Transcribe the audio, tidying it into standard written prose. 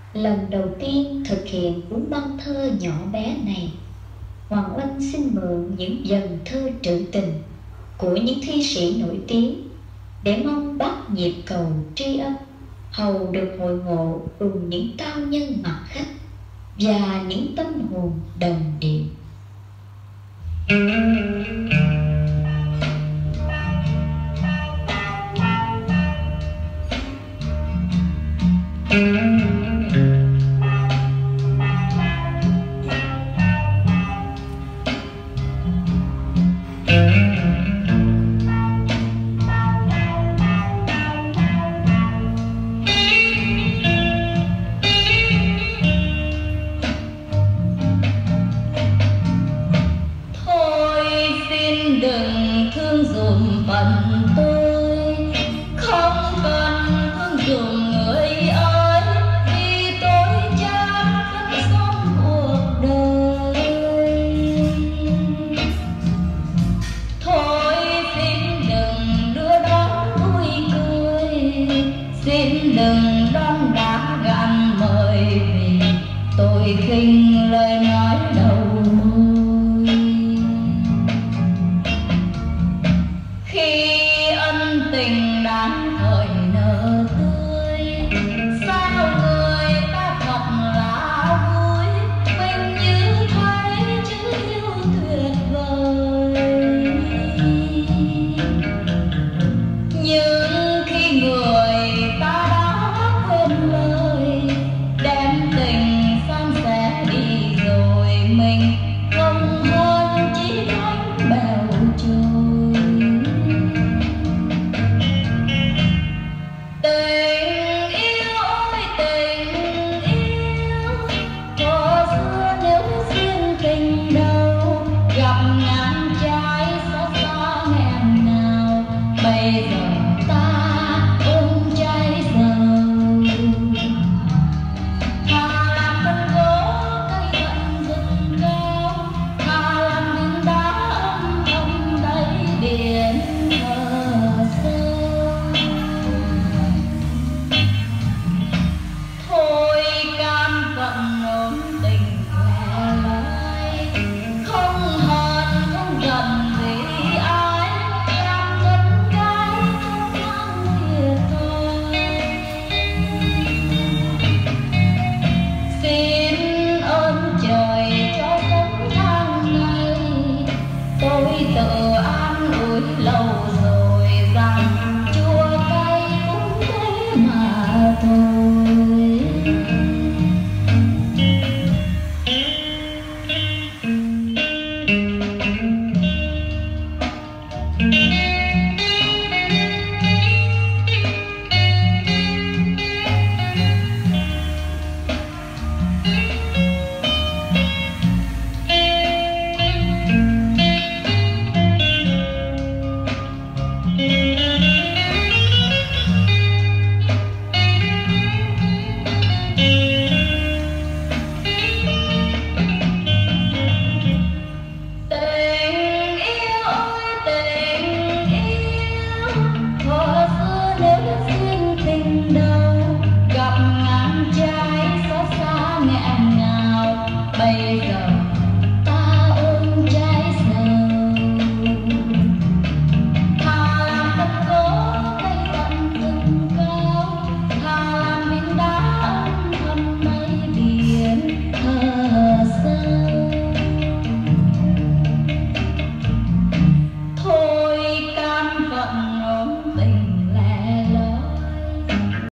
Lần đầu tiên thực hiện cuốn băng thơ nhỏ bé này, Hoàng Oanh xin mượn những dòng thơ trữ tình của những thi sĩ nổi tiếng để mong bắt nhịp cầu tri âm, hầu được hội ngộ cùng những cao nhân mặt khách và những tâm hồn đồng điệu. Thôi